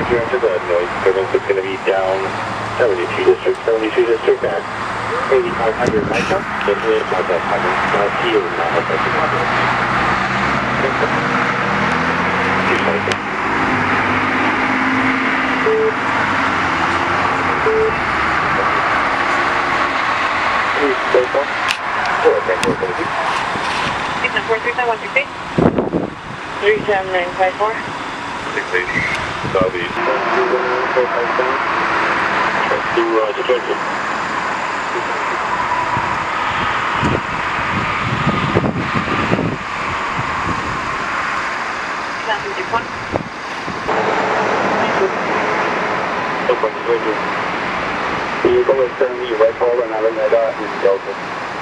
you're into the noise disturbance, it's going to be down 72 district, back 8500 right now. It's really about that timing. See you now. That's the problem. 225. Please stay calm. 37954. 680. Southeast. To Detroit. Vehicle is currently right forward and having that in Delta.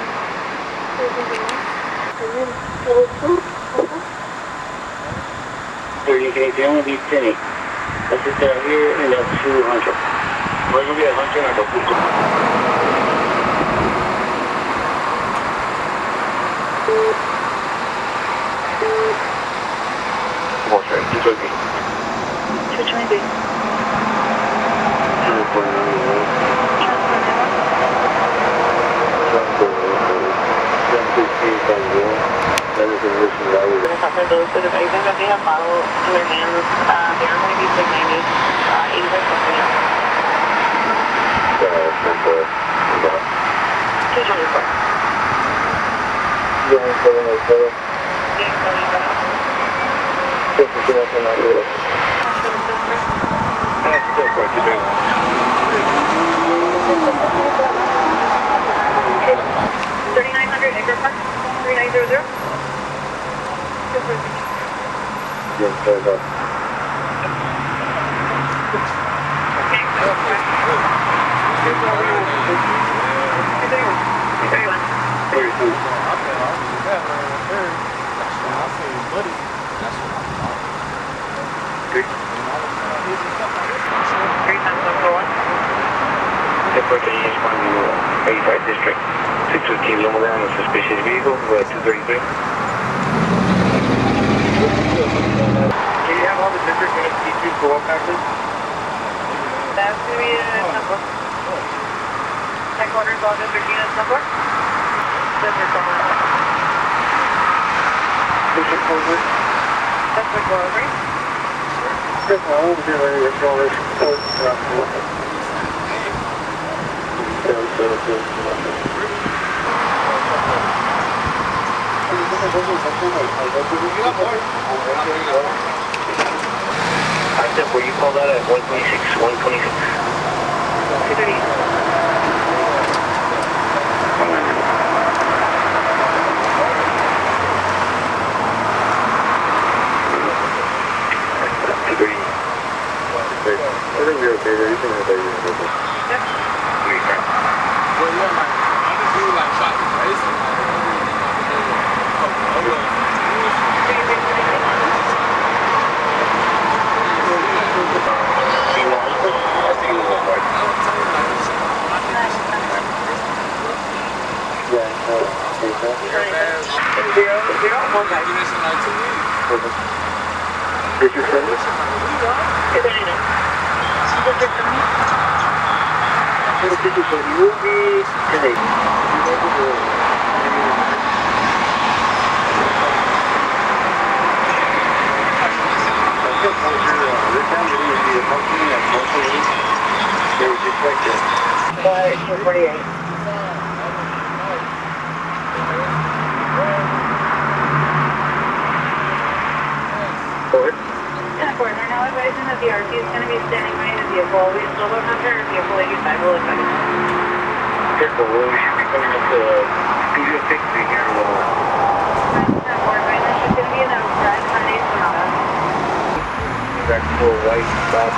You can only be Penny. Let's just down here and up to 100. We're going to be at 100 and up to 200. More straight, 220. 220. Those that have even if they have model in their hands, they are going to be signated 3900 Acre Park, 3900. Yes, sir. District. 615 Loma down a suspicious vehicle, 233. Do you have all the district units T2 go up actually? That's going to be the number. Headquarters, all district units number. District number. District number. That's the Guardrail. District number. I said, where you call that at 126, 126? 230. I think you're okay there. You can have that. Yep. Well, yeah, like, I just do like shot the face and like, Did you send it? So you will be today. Why 248? They're now advising that the RT is going to be standing by the vehicle. We still don't have their vehicle 85 will affect it. Careful, we should be coming up to Studio 6 here in a little while. There's just going to be an outside Hyundai Sonata. Back to white stop.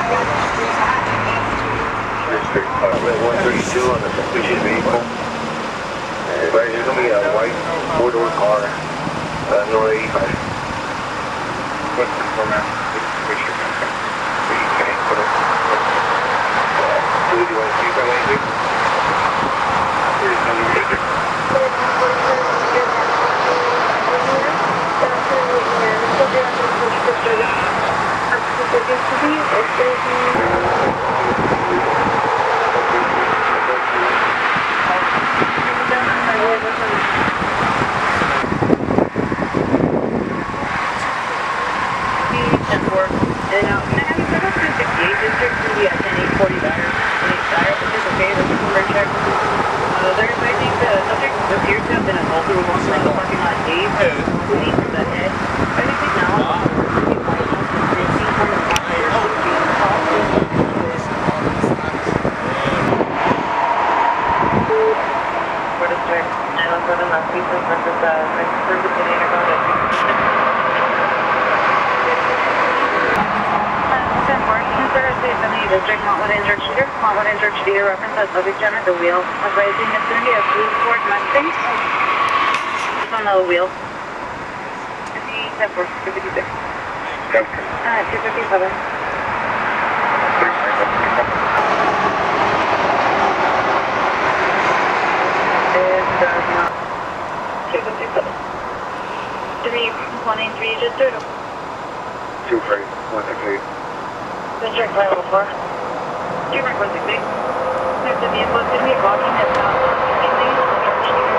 District 132 on the suspicious vehicle. Right, there's going to be a white four-door car, North 85. What's the format? Which you're going to come? So you can't put it. Do you want to see that anything? There's no more district. District, Montwood injured shooter. Montwood injured shooter reference as subject gem at the wheel. Advising it's going to be a blue Ford Mustang. It's on the wheel. 256. 257. Just 2. 2 free, 168. District 504. 2 168. There's a vehicle going to be walking at Paso.